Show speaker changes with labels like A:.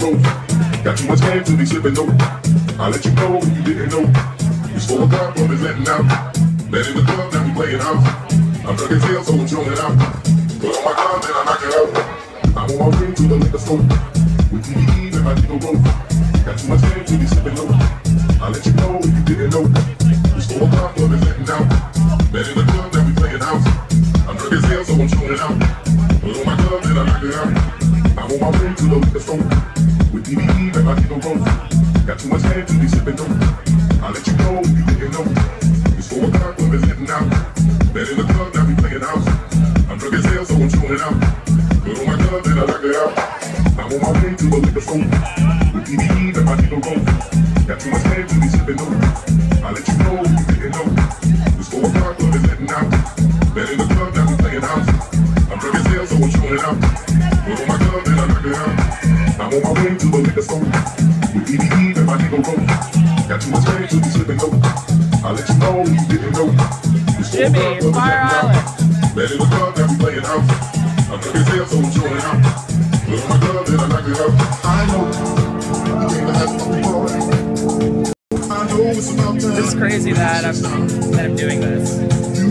A: road. Got too much game to be slipping though. I'll let you know if you didn't know. It's 4 o'clock, love is letting out. Met in the club, now we playing out. I'm drunk as hell, so I'm showing out. Put on my gun, then I knock it out. I'm on my way to the liquor store. With DVE and my nigga roll. Got too much game to be slipping though. I'll let you know if you didn't know. It's 4 o'clock, love is letting out. Met in the club, now we playing out. I'm drunk as hell, so I'm showing out. Put on my gun, then I knock it out. I'm on my way to the liquor store. With DVE and my nigga roll. Got too much game to be slipping though. I'll let you know if you didn't know. It's 4 o'clock, love is letting out. Met in the club, now we playing out. I'm drunk as hell, so I'm showing out. Put on my gun, then I knock it out. I'm on my way to the liquor store. With DVE and my nigga roll. Got too much game to be slipping though. I'll let you know if you didn't know. It's 4 o'clock, love is letting out. Met in the club, now we playing out. I'm drunk as hell, so I'm showing out. Put on my gun, then I knock it out. I'm on my way to the liquor store. With DVE and my nigga roll. Got too much game to be slipping though. I'll let you know if you didn't know. It's 4 o'clock, love is letting out. Met in the club, now we playing out. I'm drunk as hell, so I'm showing out. Put on my gun, then I knock it out. I know you came to have a party. I know it's about time.
B: This is crazy that I'm doing this.